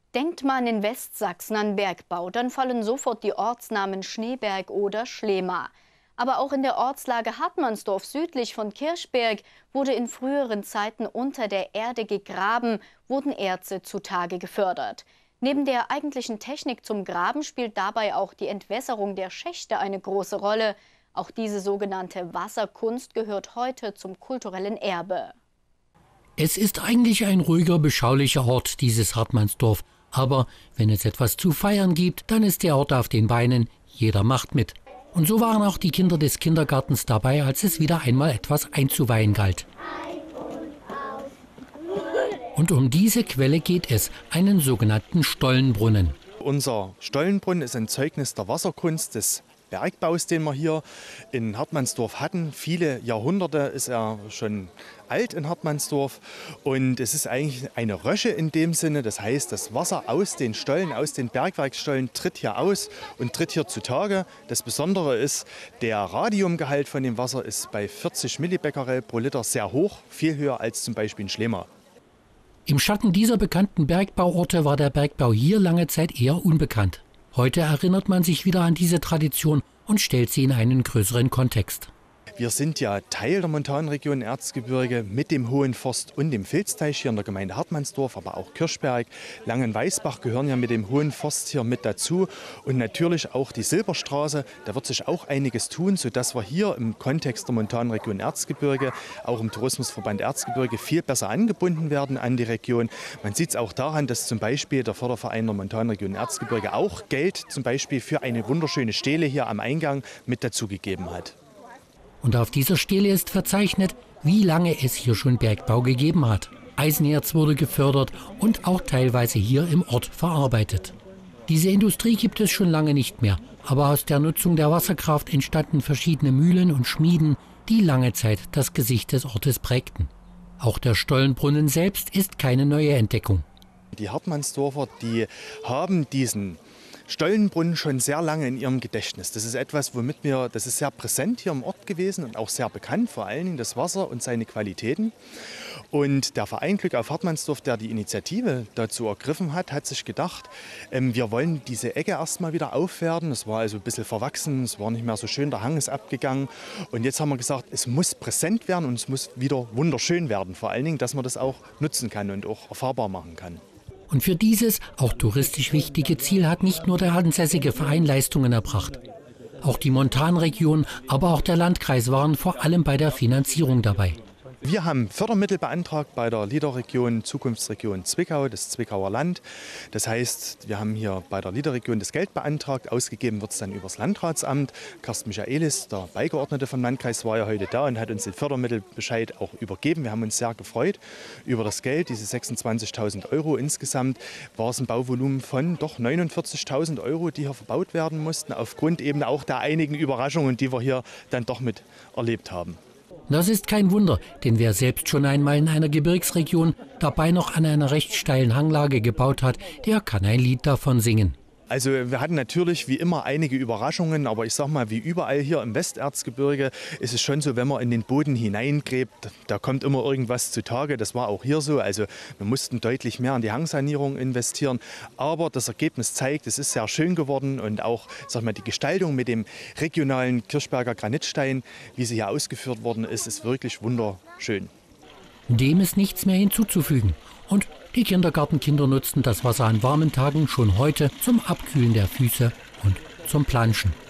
Denkt man in Westsachsen an Bergbau, dann fallen sofort die Ortsnamen Schneeberg oder Schlema. Aber auch in der Ortslage Hartmannsdorf südlich von Kirchberg wurde in früheren Zeiten unter der Erde gegraben, wurden Erze zutage gefördert. Neben der eigentlichen Technik zum Graben spielt dabei auch die Entwässerung der Schächte eine große Rolle. Auch diese sogenannte Wasserkunst gehört heute zum kulturellen Erbe. Es ist eigentlich ein ruhiger, beschaulicher Ort, dieses Hartmannsdorf. Aber wenn es etwas zu feiern gibt, dann ist der Ort auf den Beinen. Jeder macht mit. Und so waren auch die Kinder des Kindergartens dabei, als es wieder einmal etwas einzuweihen galt. Und um diese Quelle geht es, einen sogenannten Stollenbrunnen. Unser Stollenbrunnen ist ein Zeugnis der Wasserkunst, des Bergbaus, den wir hier in Hartmannsdorf hatten. Viele Jahrhunderte ist er schon alt in Hartmannsdorf und es ist eigentlich eine Rösche in dem Sinne. Das heißt, das Wasser aus den Stollen, aus den Bergwerksstollen tritt hier aus und tritt hier zutage. Das Besondere ist, der Radiumgehalt von dem Wasser ist bei 40 Millibecquerel pro Liter sehr hoch, viel höher als zum Beispiel in Schlema. Im Schatten dieser bekannten Bergbauorte war der Bergbau hier lange Zeit eher unbekannt. Heute erinnert man sich wieder an diese Tradition und stellt sie in einen größeren Kontext. Wir sind ja Teil der Montanregion Erzgebirge mit dem Hohen Forst und dem Filzteich hier in der Gemeinde Hartmannsdorf, aber auch Kirchberg, Langenweisbach gehören ja mit dem Hohen Forst hier mit dazu. Und natürlich auch die Silberstraße, da wird sich auch einiges tun, sodass wir hier im Kontext der Montanregion Erzgebirge, auch im Tourismusverband Erzgebirge, viel besser angebunden werden an die Region. Man sieht es auch daran, dass zum Beispiel der Förderverein der Montanregion Erzgebirge auch Geld zum Beispiel für eine wunderschöne Stele hier am Eingang mit dazugegeben hat. Und auf dieser Stele ist verzeichnet, wie lange es hier schon Bergbau gegeben hat. Eisenerz wurde gefördert und auch teilweise hier im Ort verarbeitet. Diese Industrie gibt es schon lange nicht mehr, aber aus der Nutzung der Wasserkraft entstanden verschiedene Mühlen und Schmieden, die lange Zeit das Gesicht des Ortes prägten. Auch der Stollenbrunnen selbst ist keine neue Entdeckung. Die Hartmannsdorfer, die haben diesen Stollenbrunnen schon sehr lange in ihrem Gedächtnis. Das ist etwas, das ist sehr präsent hier im Ort gewesen und auch sehr bekannt, vor allen Dingen das Wasser und seine Qualitäten. Und der Verein Glück auf Hartmannsdorf, der die Initiative dazu ergriffen hat, hat sich gedacht, wir wollen diese Ecke erstmal wieder aufwerten. Es war also ein bisschen verwachsen, es war nicht mehr so schön, der Hang ist abgegangen. Und jetzt haben wir gesagt, es muss präsent werden und es muss wieder wunderschön werden. Vor allen Dingen, dass man das auch nutzen kann und auch erfahrbar machen kann. Und für dieses, auch touristisch wichtige Ziel hat nicht nur der ansässige Verein Leistungen erbracht. Auch die Montanregion, aber auch der Landkreis waren vor allem bei der Finanzierung dabei. Wir haben Fördermittel beantragt bei der LIDA-Region, Zukunftsregion Zwickau, das Zwickauer Land. Das heißt, wir haben hier bei der LIDA-Region das Geld beantragt. Ausgegeben wird es dann übers Landratsamt. Carsten Michaelis, der Beigeordnete vom Landkreis, war ja heute da und hat uns den Fördermittelbescheid auch übergeben. Wir haben uns sehr gefreut über das Geld, diese 26.000 Euro. Insgesamt war es ein Bauvolumen von doch 49.000 Euro, die hier verbaut werden mussten, aufgrund eben auch der einigen Überraschungen, die wir hier dann doch mit erlebt haben. Das ist kein Wunder, denn wer selbst schon einmal in einer Gebirgsregion, dabei noch an einer recht steilen Hanglage gebaut hat, der kann ein Lied davon singen. Also wir hatten natürlich wie immer einige Überraschungen, aber ich sag mal, wie überall hier im Westerzgebirge ist es schon so, wenn man in den Boden hineingräbt, da kommt immer irgendwas zutage. Das war auch hier so. Also wir mussten deutlich mehr in die Hangsanierung investieren. Aber das Ergebnis zeigt, es ist sehr schön geworden und auch, sag mal, die Gestaltung mit dem regionalen Kirchberger Granitstein, wie sie hier ausgeführt worden ist, ist wirklich wunderschön. Dem ist nichts mehr hinzuzufügen. Und die Kindergartenkinder nutzten das Wasser an warmen Tagen schon heute zum Abkühlen der Füße und zum Planschen.